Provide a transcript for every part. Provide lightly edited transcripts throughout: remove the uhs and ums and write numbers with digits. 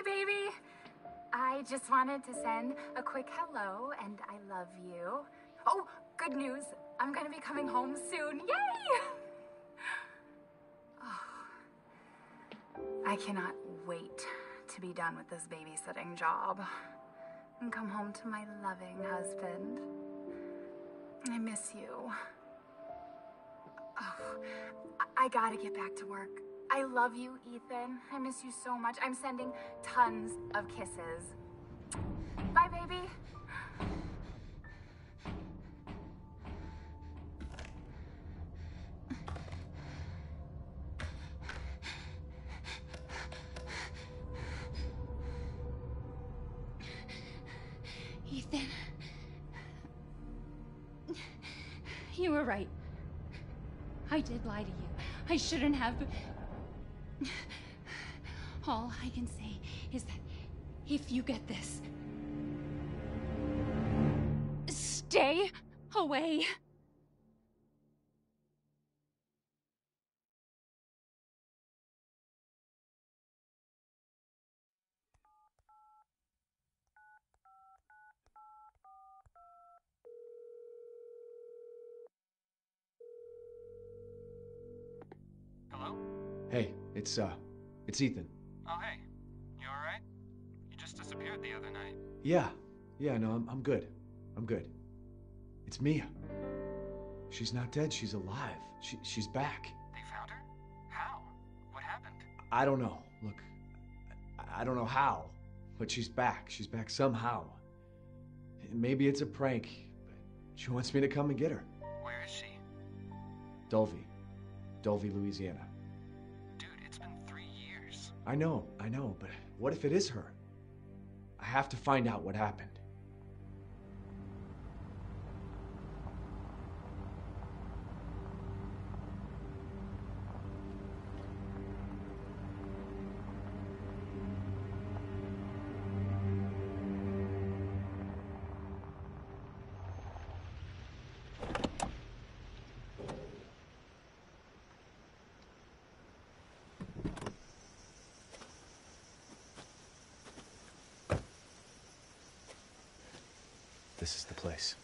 baby! I just wanted to send a quick hello and I love you. Oh, good news. I'm gonna be coming home soon. Yay! Oh, I cannot wait to be done with this babysitting job and come home to my loving husband. I miss you. Oh, I gotta get back to work. I love you, Ethan. I miss you so much. I'm sending tons of kisses. Bye, baby. Ethan. You were right. I did lie to you. I shouldn't have. All I can say is that if you get this, stay away. Hello? Hey, it's Ethan. Oh, hey. You alright? You just disappeared the other night. Yeah, no, I'm good. I'm good. It's Mia. She's not dead, she's alive. She's back. They found her? How? What happened? I don't know. Look, I don't know how, but she's back. She's back somehow. Maybe it's a prank, but she wants me to come and get her. Where is she? Dulvey, Louisiana. Dude, it's been 3 years. I know, but what if it is her? I have to find out what happened. This is the place.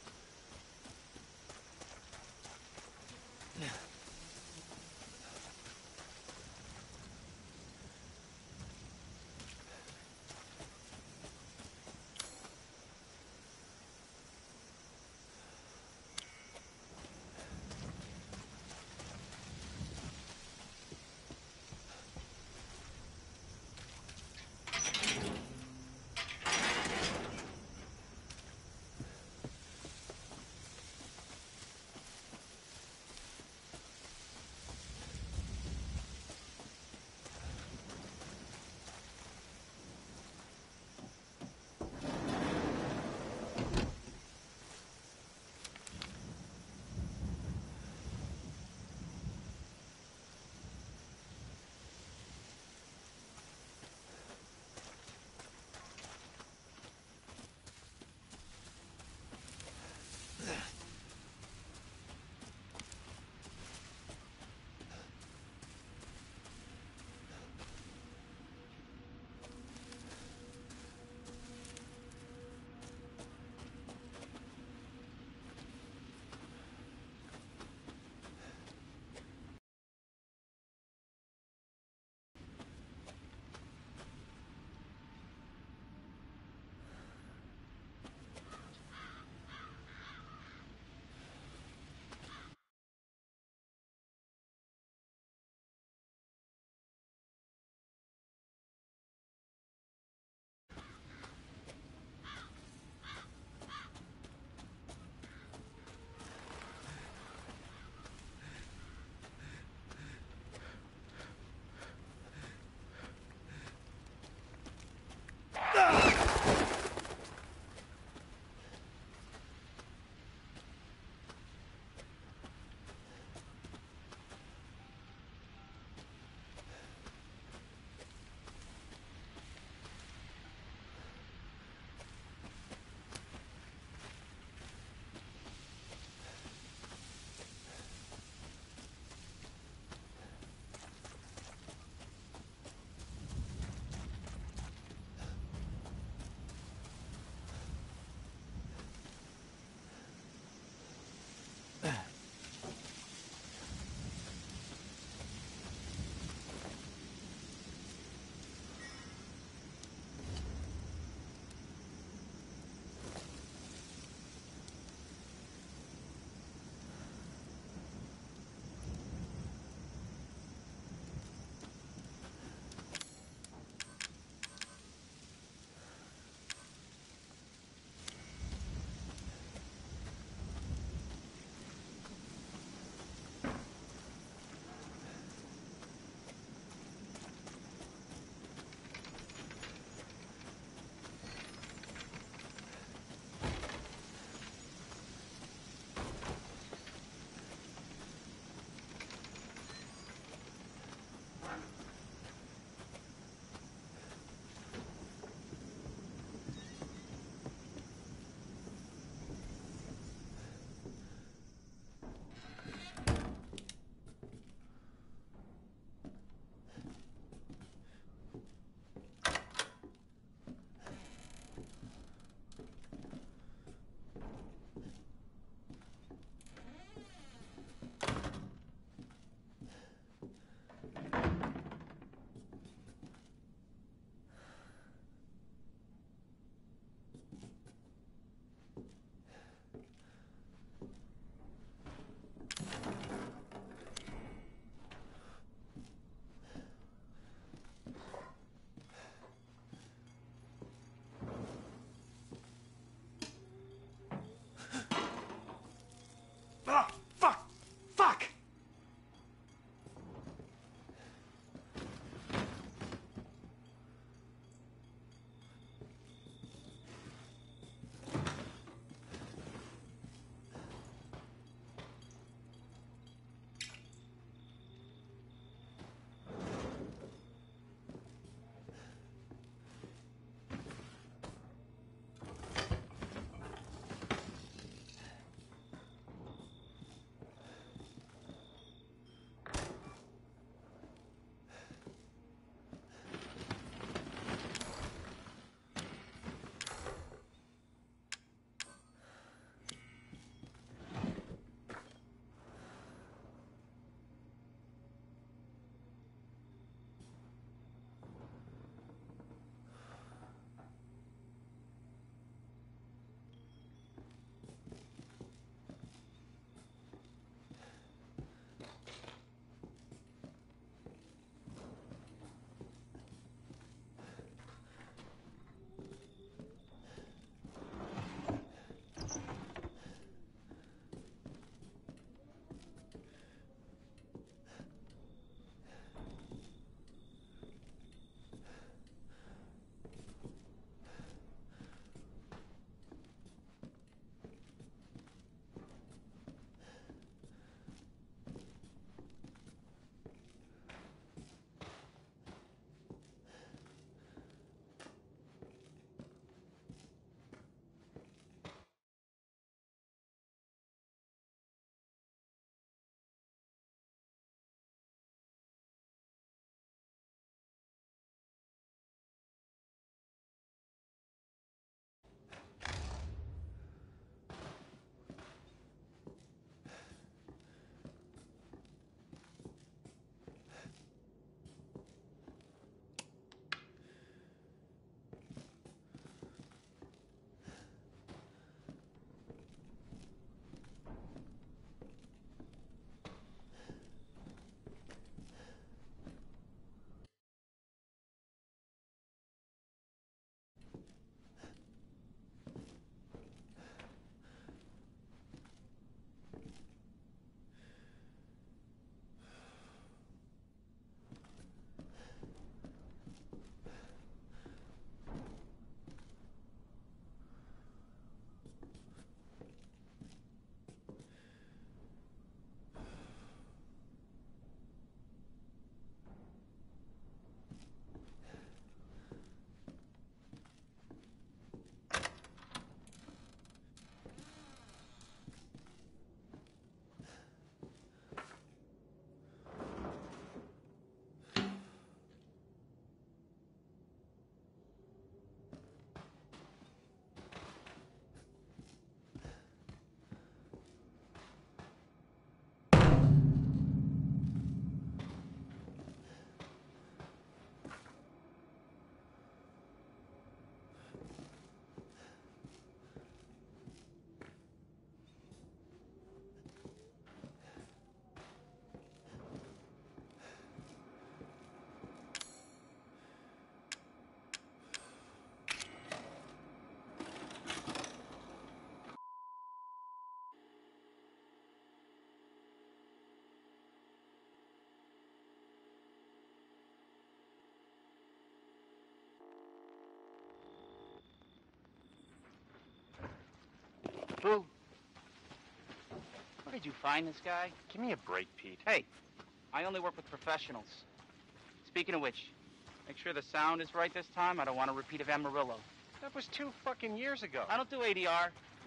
through. Where did you find this guy? Give me a break, Pete. Hey, I only work with professionals. Speaking of which, make sure the sound is right this time. I don't want a repeat of Amarillo. That was 2 fucking years ago. I don't do ADR.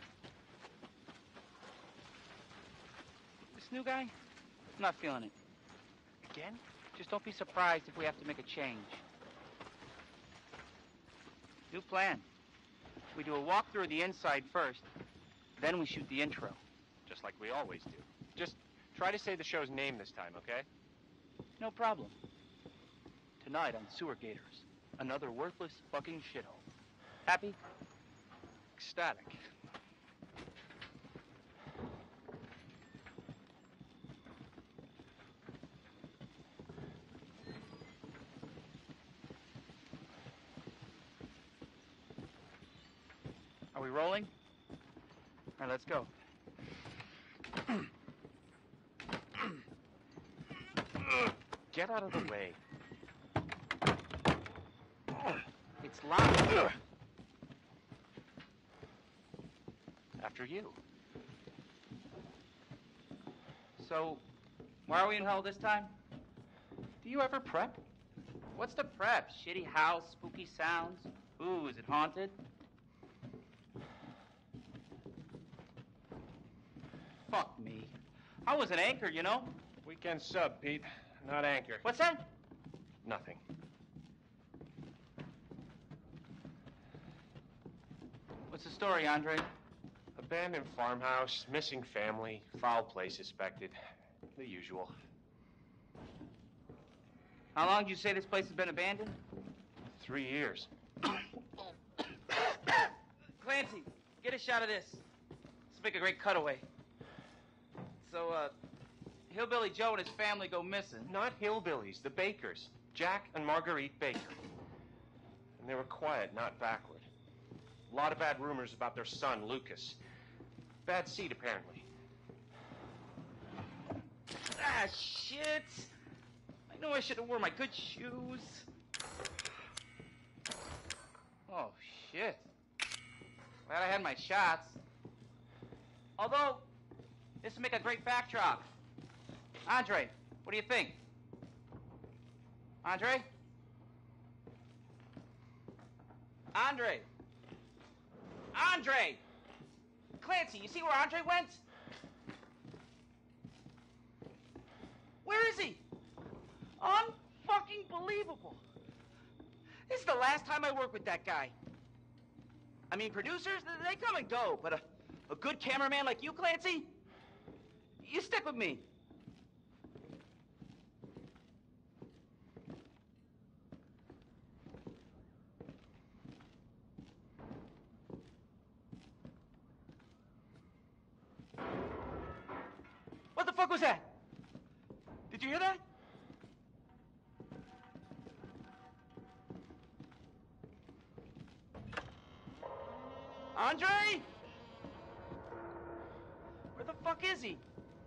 This new guy, I'm not feeling it. Again? Just don't be surprised if we have to make a change. New plan. We do a walkthrough of the inside first, then we shoot the intro. Just like we always do. Just try to say the show's name this time, okay? No problem. Tonight on Sewer Gators, another worthless fucking shithole. Happy? Ecstatic. Are we rolling? All right, let's go. Get out of the way. It's locked. After you. So, why are we in hell this time? Do you ever prep? What's the prep? Shitty house, spooky sounds? Ooh, is it haunted? Fuck me. I was an anchor, you know? Weekend sub, Pete. Not anchor. What's that? Nothing. What's the story, Andre? Abandoned farmhouse, missing family, foul play suspected. The usual. How long did you say this place has been abandoned? 3 years. Clancy, get a shot of this. Let's make a great cutaway. So, Hillbilly Joe and his family go missing. Not hillbillies, the Bakers. Jack and Marguerite Baker. And they were quiet, not backward. A lot of bad rumors about their son, Lucas. Bad seed, apparently. Ah, shit! I know I should have worn my good shoes. Oh, shit. Glad I had my shots. Although, this would make a great backdrop. Andre, what do you think? Andre? Andre! Andre! Clancy, you see where Andre went? Where is he? Unfucking believable. This is the last time I work with that guy. I mean, producers, they come and go, but a good cameraman like you, Clancy, you stick with me. What the fuck was that? Did you hear that? Andre? Where the fuck is he?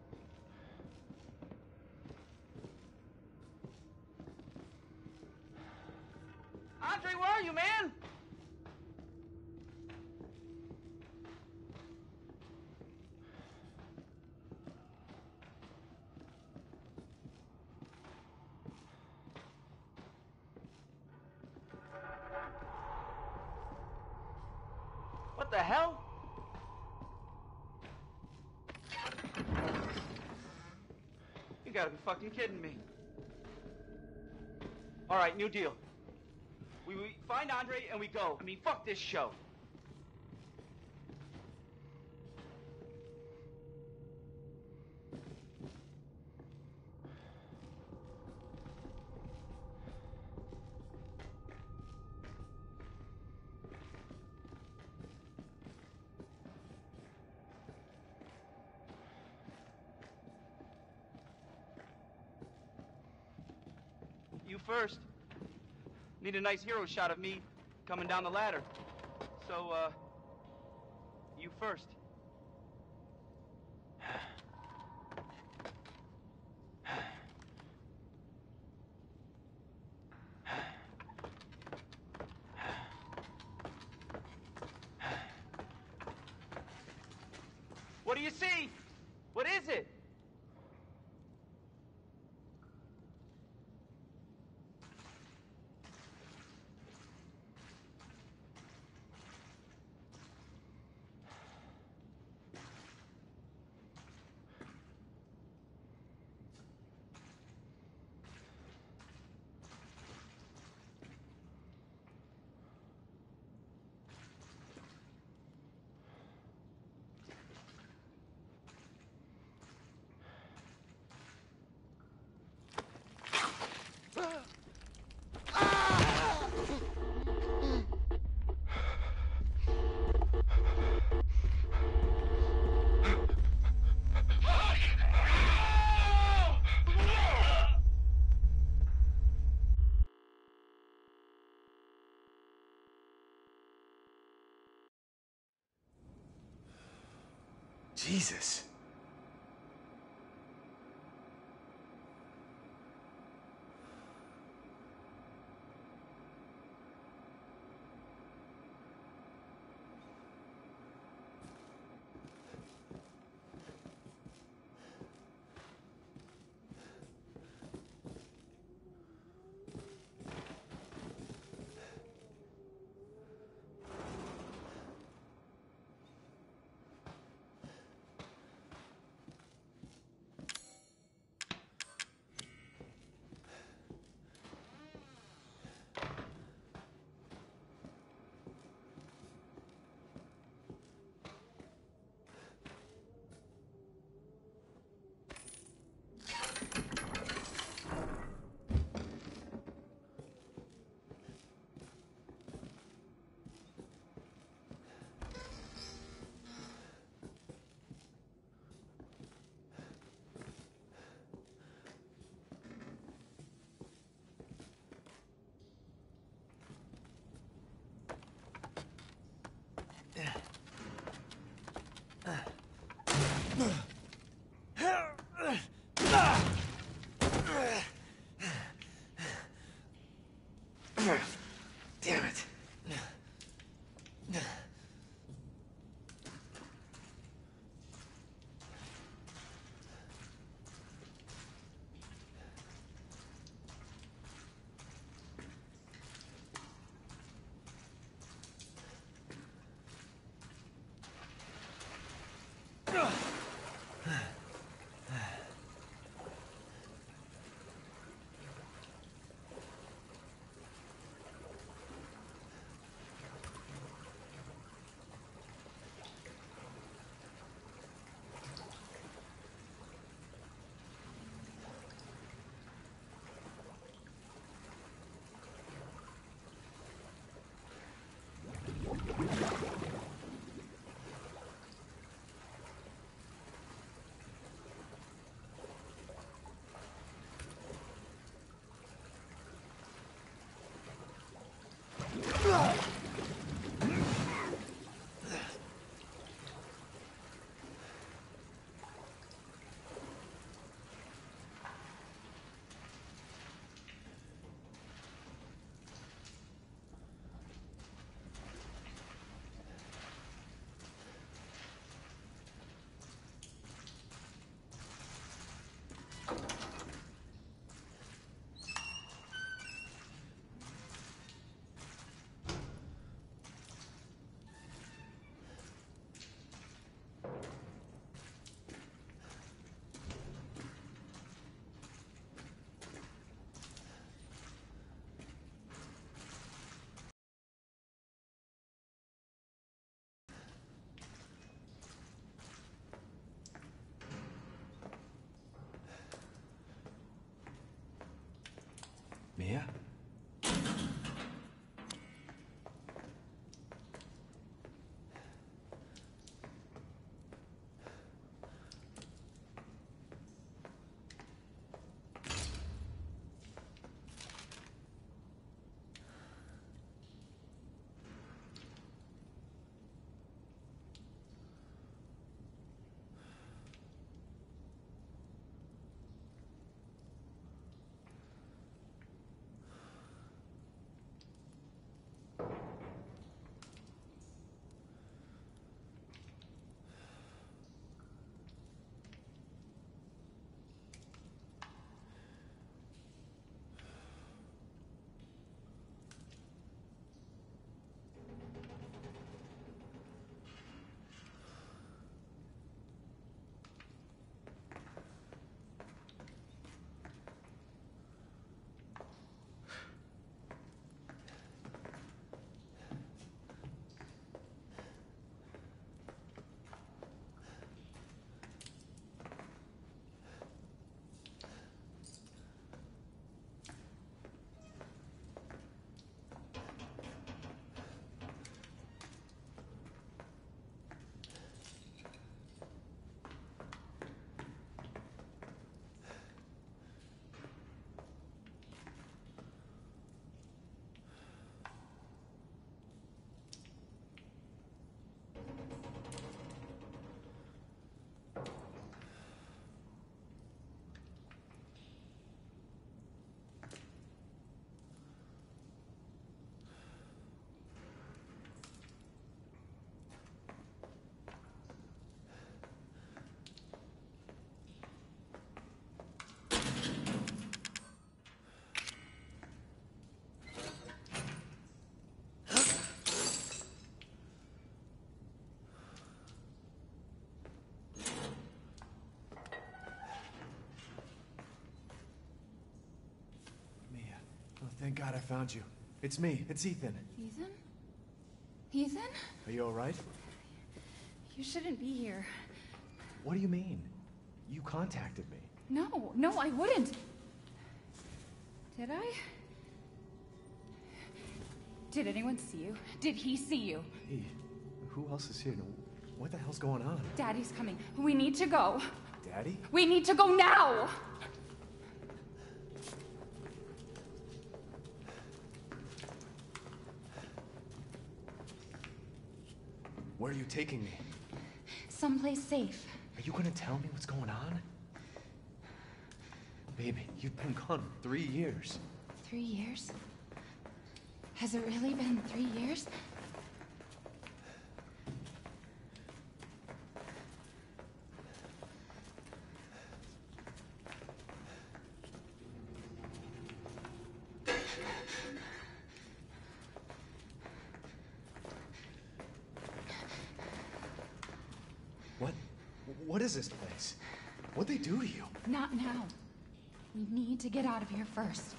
Andre, where are you, man? What the hell? You gotta be fucking kidding me. All right, new deal. We find Andre and we go. I mean, fuck this show. You first. Need a nice hero shot of me coming down the ladder. So, you first. What do you see? What is it? Jesus. Damn it. Thank God I found you. It's me. It's Ethan. Ethan? Ethan? Are you all right? You shouldn't be here. What do you mean? You contacted me. No, I wouldn't. Did I? Did anyone see you? Did he see you? Hey, who else is here? What the hell's going on? Daddy's coming. We need to go. Daddy? We need to go now! Where are you taking me? Someplace safe. Are you gonna tell me what's going on? Baby, you've been gone 3 years. 3 years? Has it really been 3 years? What is this place? What'd they do to you? Not now. We need to get out of here first.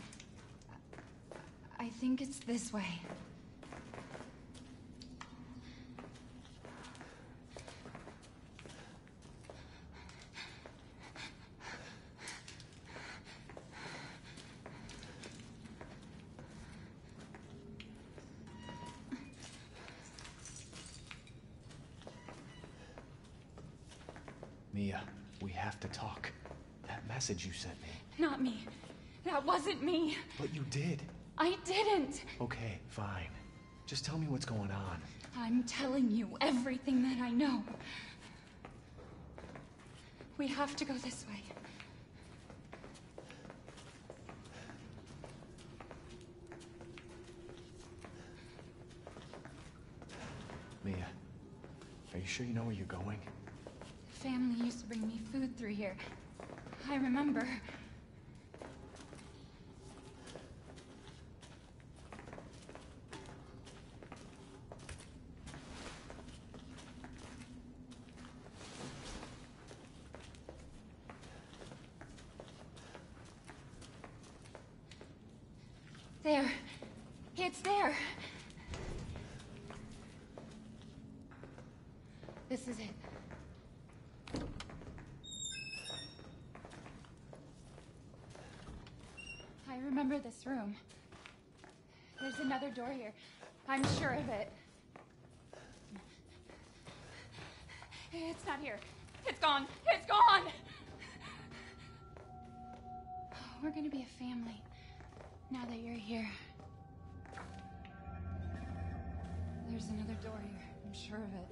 I think it's this way. Mia, we have to talk. That message you sent me. Not me. That wasn't me. But you did. I didn't. Okay, fine. Just tell me what's going on. I'm telling you everything that I know. We have to go this way. Mia, are you sure you know where you're going? Family used to bring me food through here. I remember. There. It's there. This is it. I remember this room. There's another door here. I'm sure of it. It's not here. It's gone. It's gone! We're gonna be a family now that you're here. There's another door here. I'm sure of it.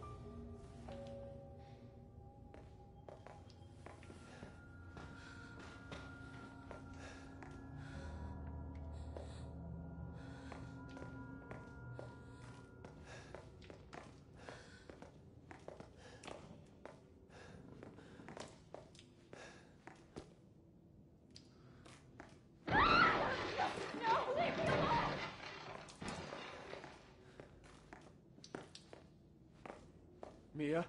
Mia?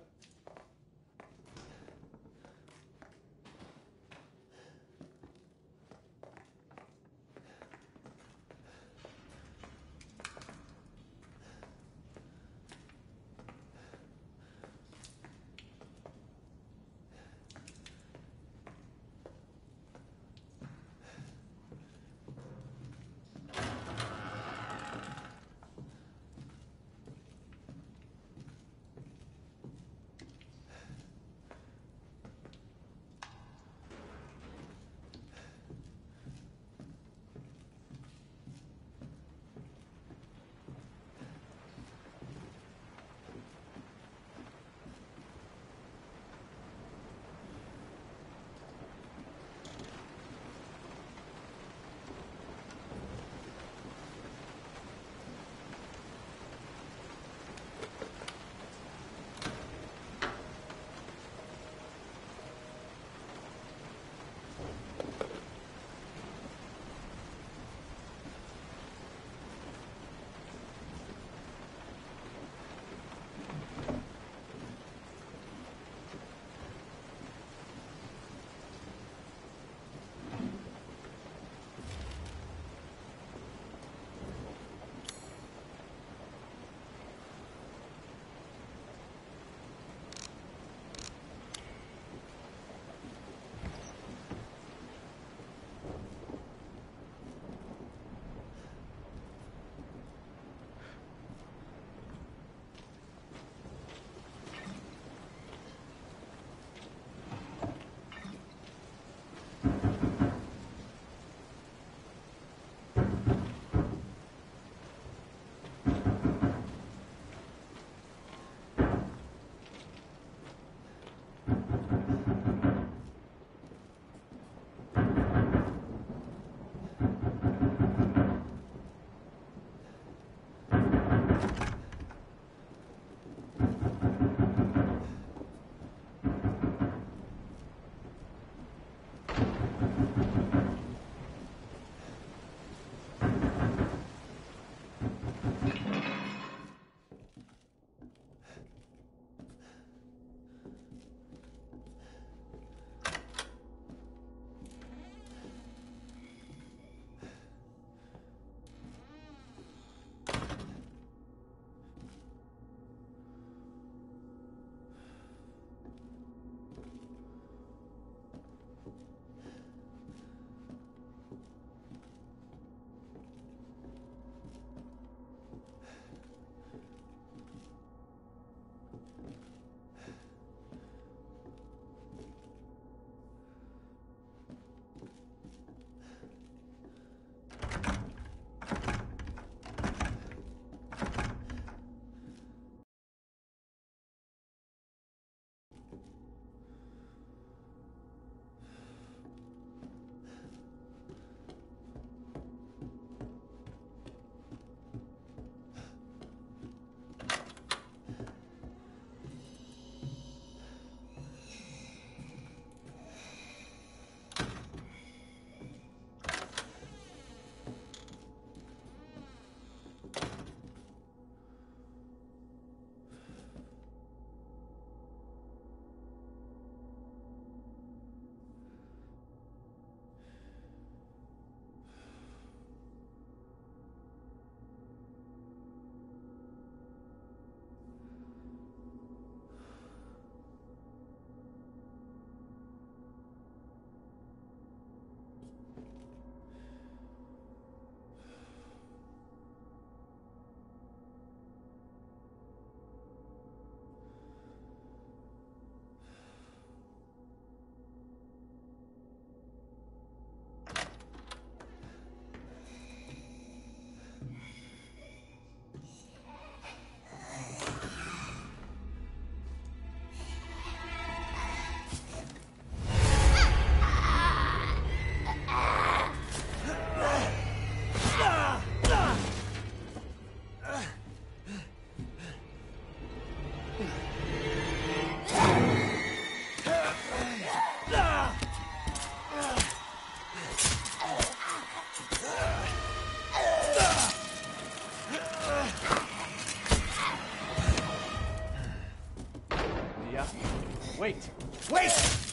Mia. Wait! Wait!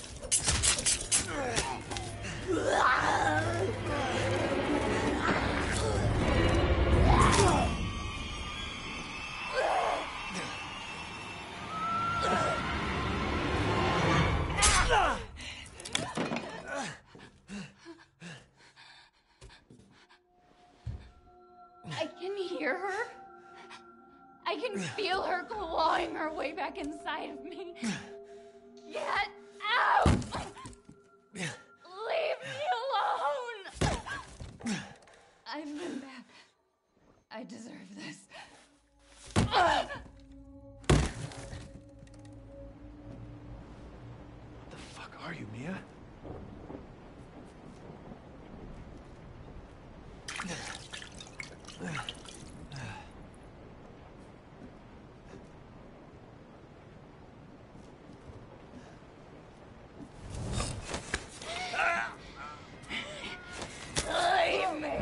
I can hear her. I can feel her clawing her way back inside of me. Get out! Leave me alone! I've been bad. I deserve this. What the fuck are you, Mia? Leave me!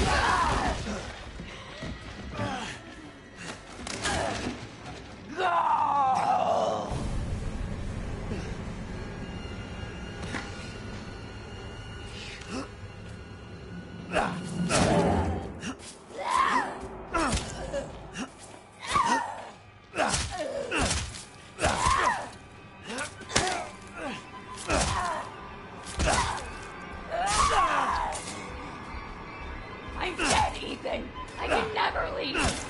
I'm dead, Ethan! I can never leave!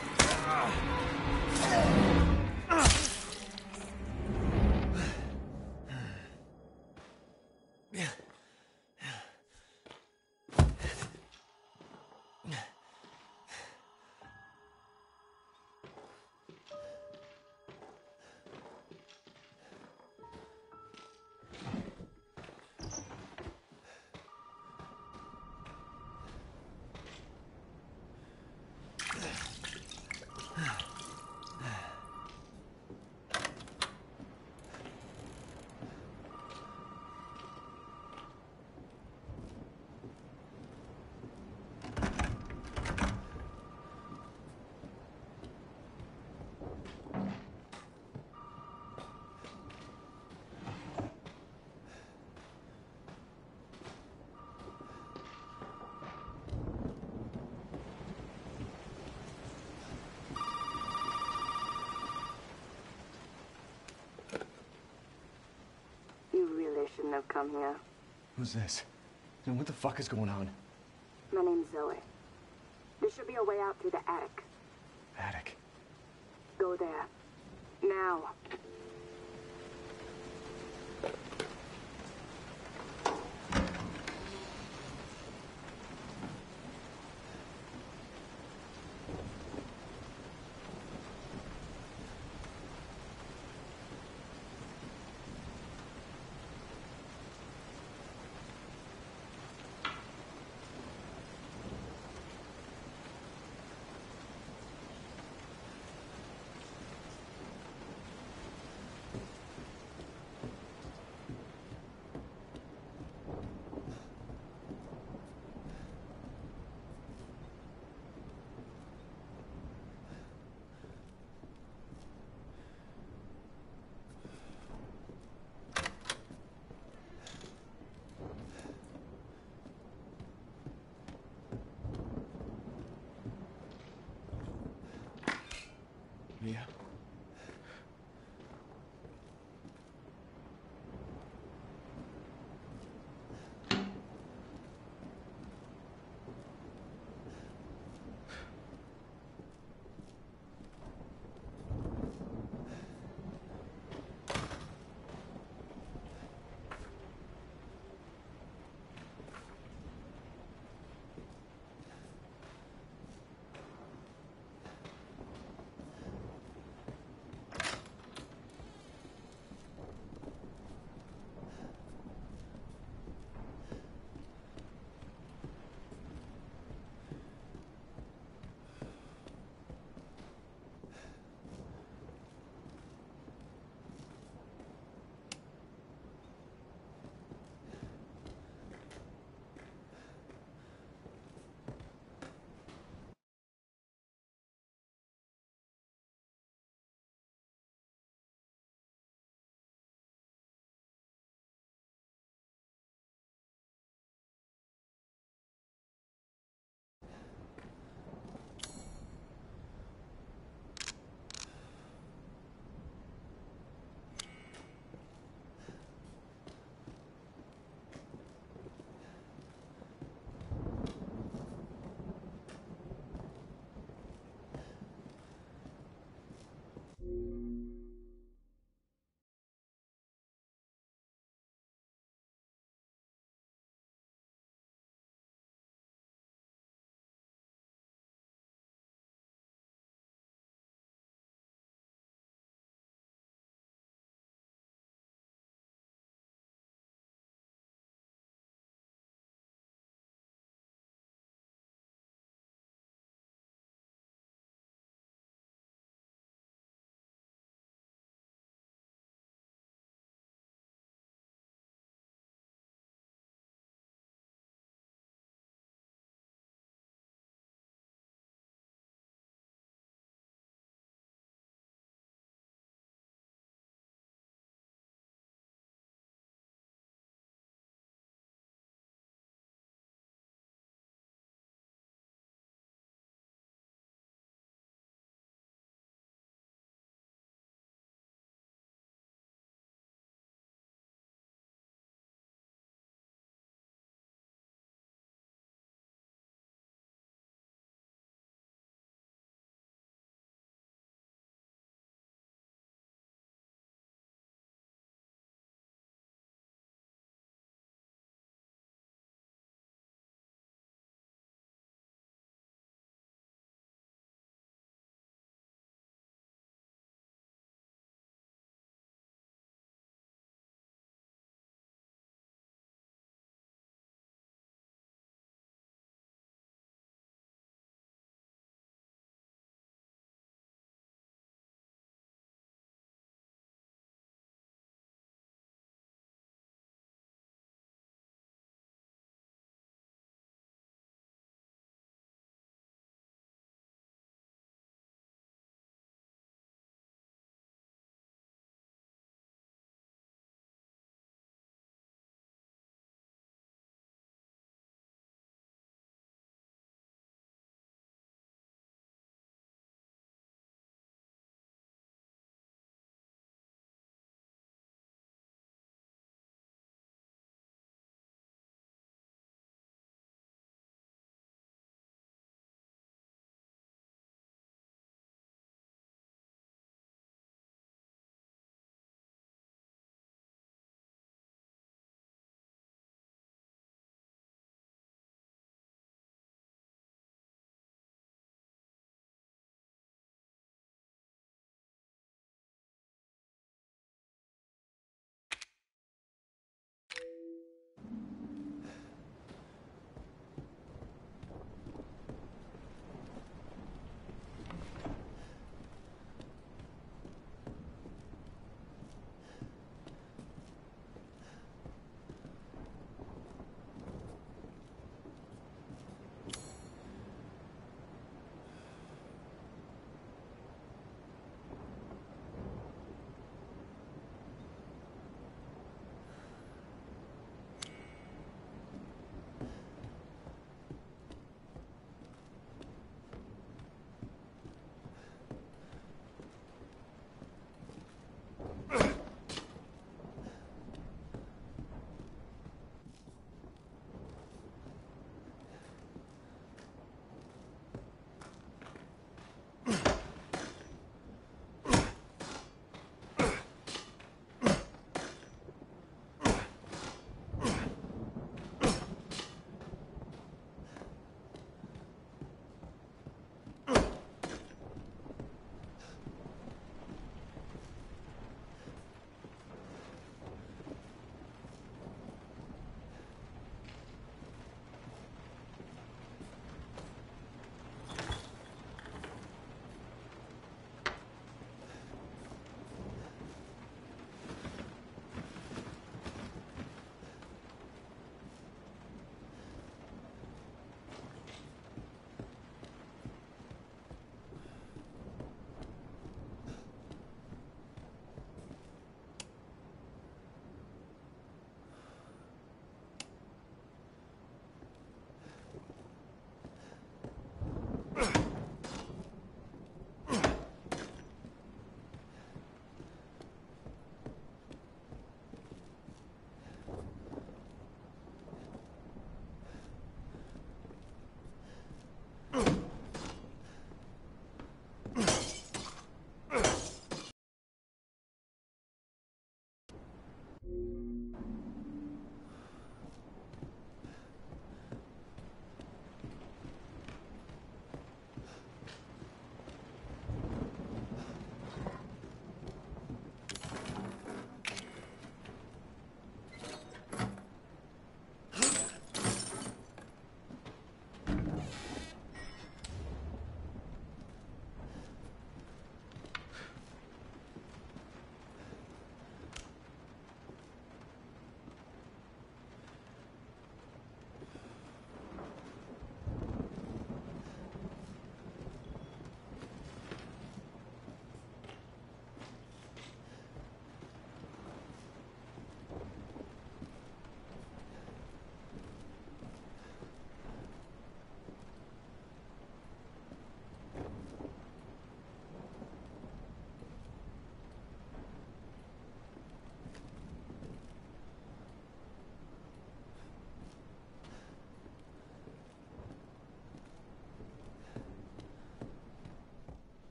You really shouldn't have come here. Who's this? And what the fuck is going on? My name's Zoe. There should be a way out through the attic. Attic. Go there. Now.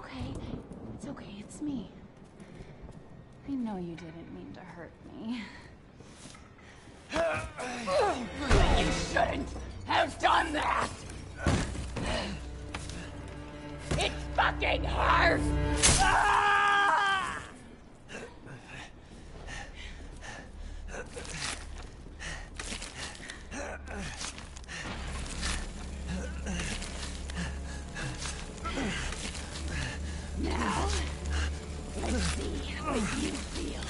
okay. It's okay, it's me. I know you didn't mean to hurt me. You shouldn't have done that! It fucking hurts! Ah! Now, let's see what you feel.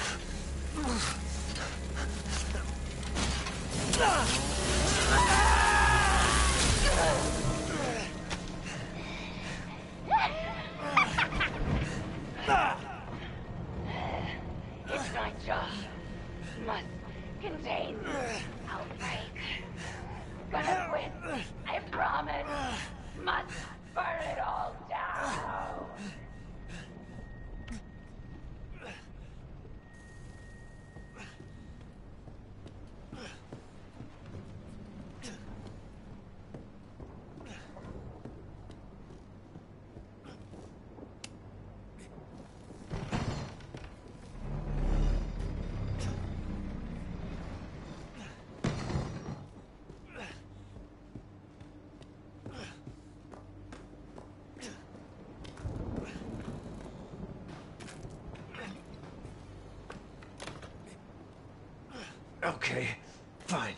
It's my job. Must contain outbreak. Gonna quit. I promise. Must burn it all down. Okay, fine.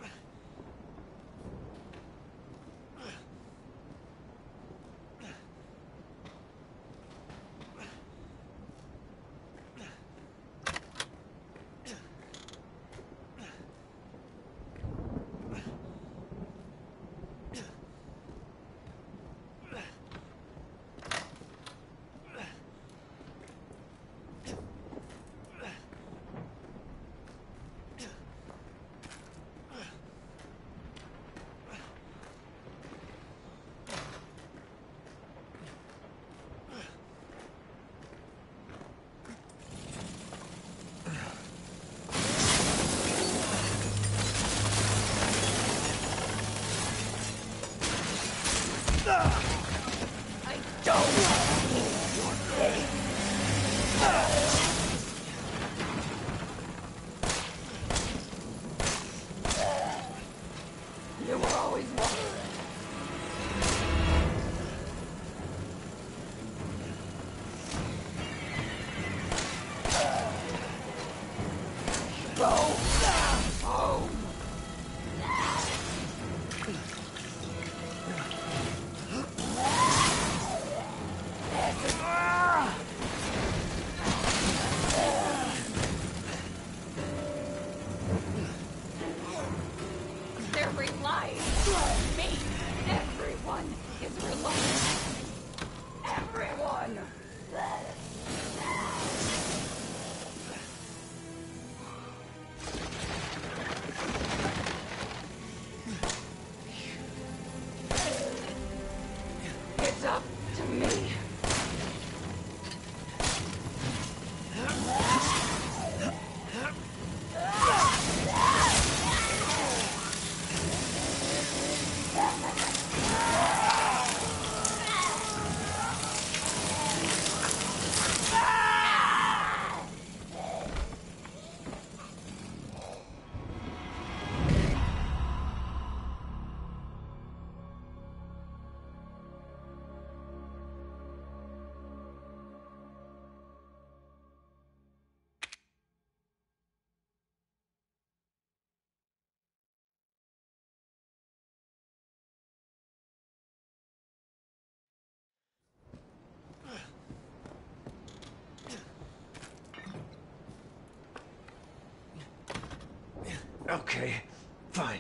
I don't need your thing. You were always one. Go home. They're relying on me. Everyone is relying. Everyone. It's up to me. Okay, fine.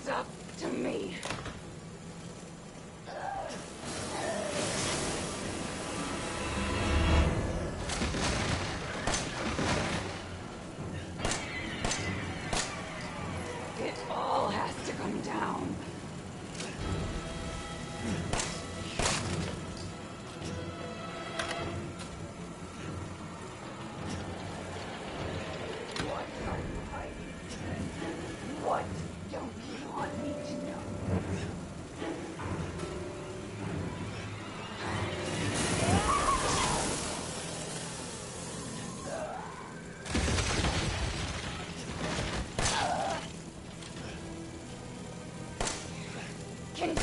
It's up to me. It all has to come down. What are you hiding? What don't you want me to know? Can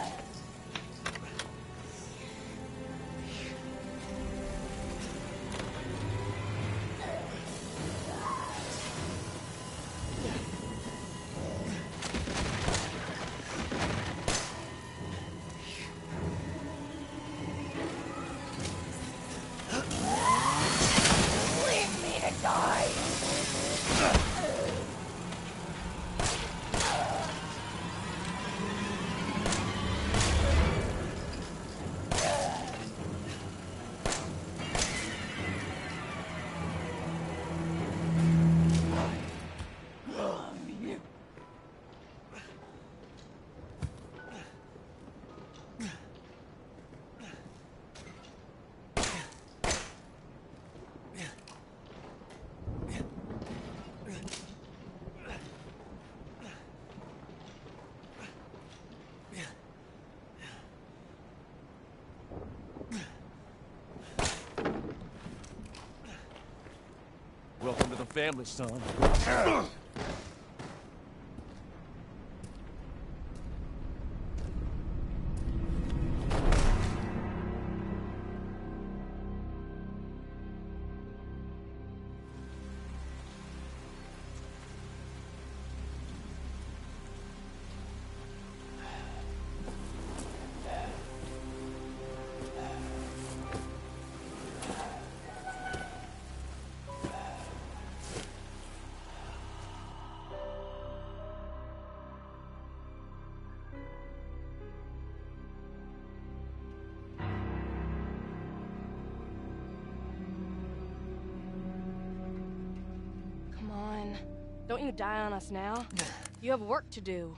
leave me to die. Welcome to the family, son. Come on. Don't you die on us now. You have work to do.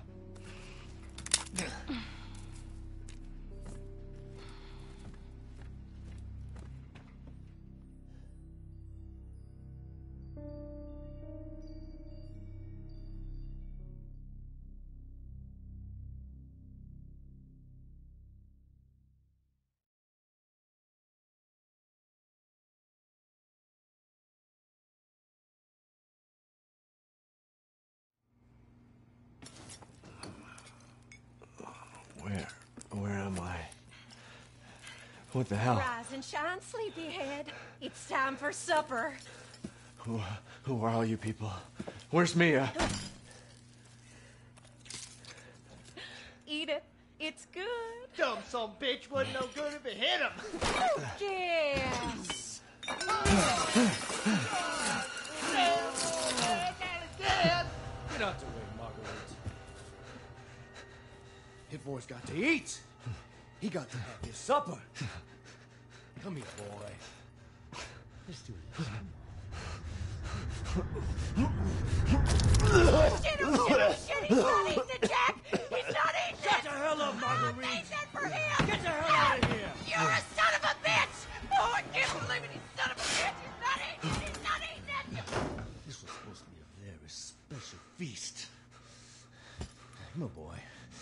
Where am I? What the hell? Rise and shine, sleepyhead. It's time for supper. Who are all you people? Where's Mia? Eat it. It's good. Dumb son bitch wasn't no good if it hit him. Yes. Get out the way, Marguerite. His boy's got to eat. He got to have his supper. Come here, boy. Let's do this. Shit, he's not eating it, Jack. He's not eating Shut it. the hell up, Marguerite. I made that for him. Get the hell out of here. You're a son of a bitch. Oh, I can't believe it. He's son of a bitch. He's not eating it. He's not eating it. This was supposed to be a very special feast. Come on, boy.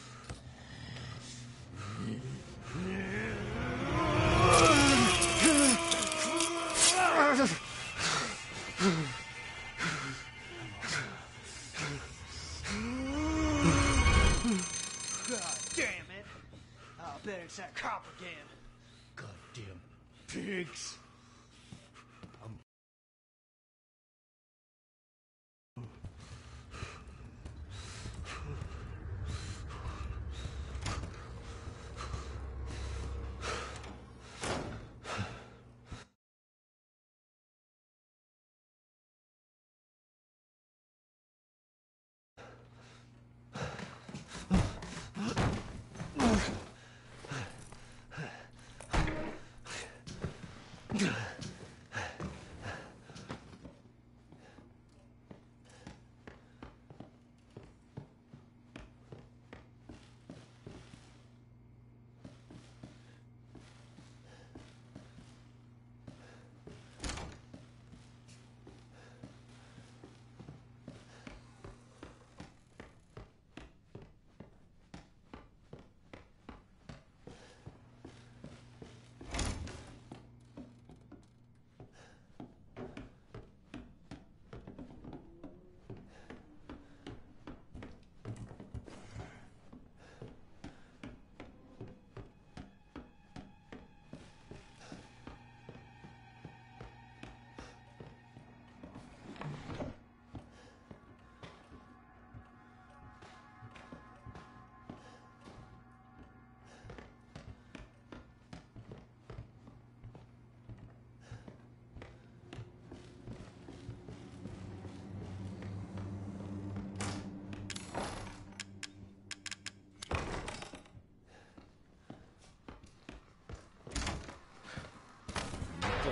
God damn it! I'll bet it's that cop again. Goddamn pigs!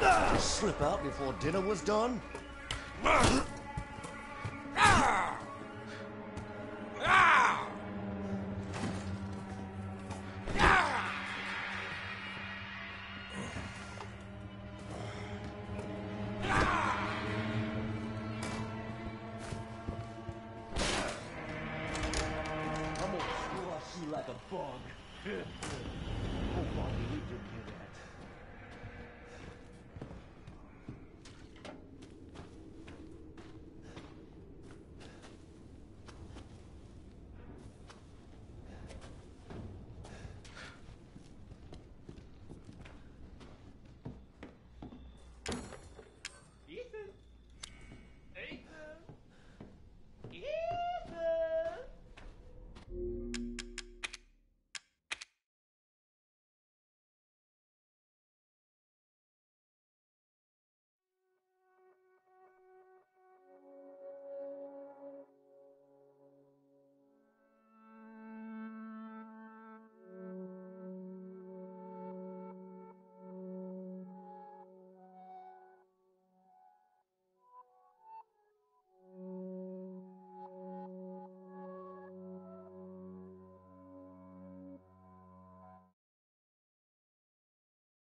Slip out before dinner was done? I'm gonna squash you like a bug. Oh, Bobby, we took care